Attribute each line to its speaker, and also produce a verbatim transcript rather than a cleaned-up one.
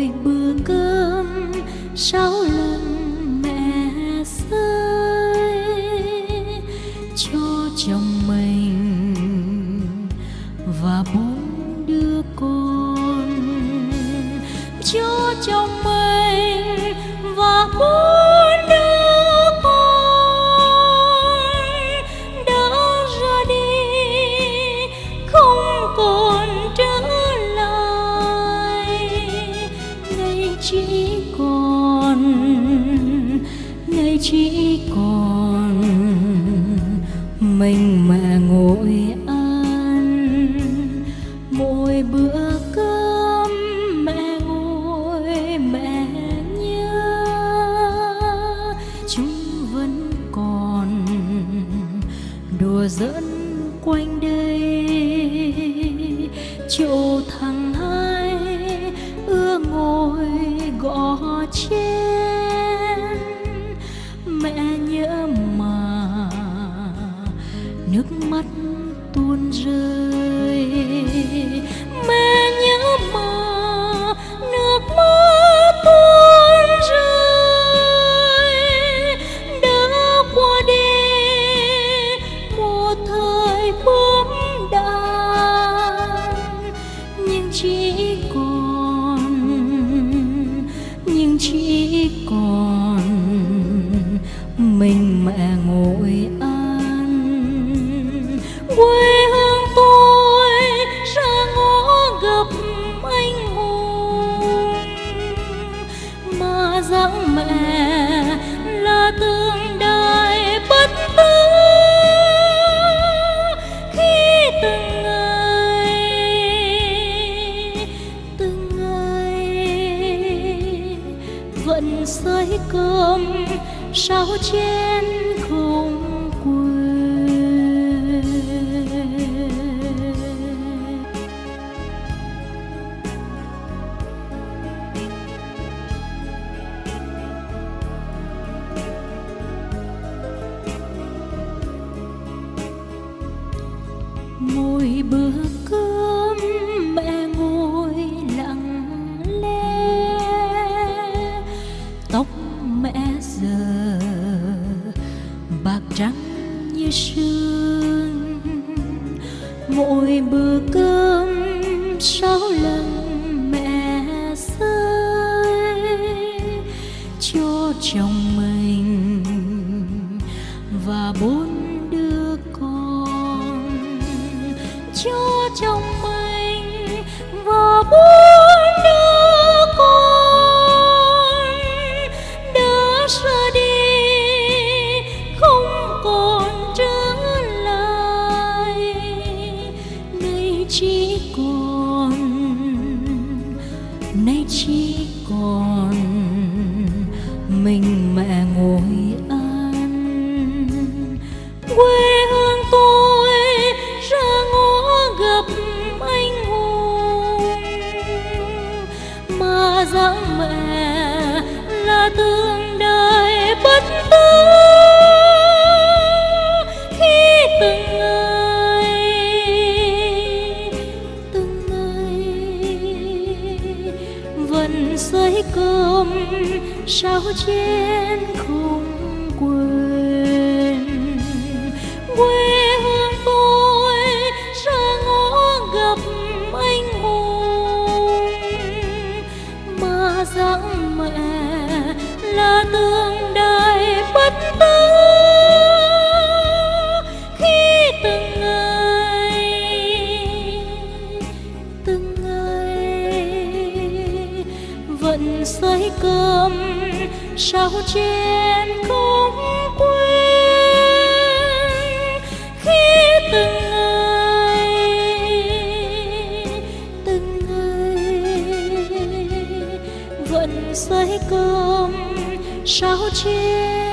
Speaker 1: mỗi bữa cơm sáu lần mẹ rơi cho chồng mình và bốn đứa con, cho chồng mình và bốn đứa con đã ra đi không còn trở lại. Ngày chỉ còn, ngày chỉ còn mình mẹ ngồi ăn mỗi bữa cơm. Mẹ ngồi mẹ nhớ, chúng vẫn còn đùa giỡn quanh đây. Chỗ thằng hai ưa ngồi gõ chén, mẹ nhớ mà nước mắt tuôn rơi. Mẹ nhớ mà nước mắt tuôn rơi. Đã qua đi một thời bướm đàn, nhưng chỉ còn, nhưng chỉ còn mình mẹ ngồi ăn. Quê hương tôi ra ngõ gặp anh hùng, mà dáng mẹ là tượng đài bất tử. Khi từng ngày, từng ngày vẫn xới cơm sáu chén không quên. Mỗi bữa cơm mẹ ngồi lặng lẽ, tóc mẹ giờ bạc trắng như sương. Mỗi bữa cơm sáu lần mẹ rơi cho chồng mình và bốn đứa con, cho chồng mình và bốn đứa con đã ra đi không còn trở lại. Nay chỉ còn, nay chỉ còn mình mẹ ngồi ăn. Quê hương tôi ra ngõ gặp anh hùng, mà dáng mẹ là tượng đài bất tử. Khi từng ngày, từng ngày vẫn xới cơm sáu chén không quên. Quê hương tôi ra ngõ gặp anh hùng, mà dáng mẹ là tượng đài bất tử. Khi từng ngày, từng ngày vẫn xới cơm sáu chén không quên. Khi từng ngày, từng ngày vẫn xới cơm sáu chén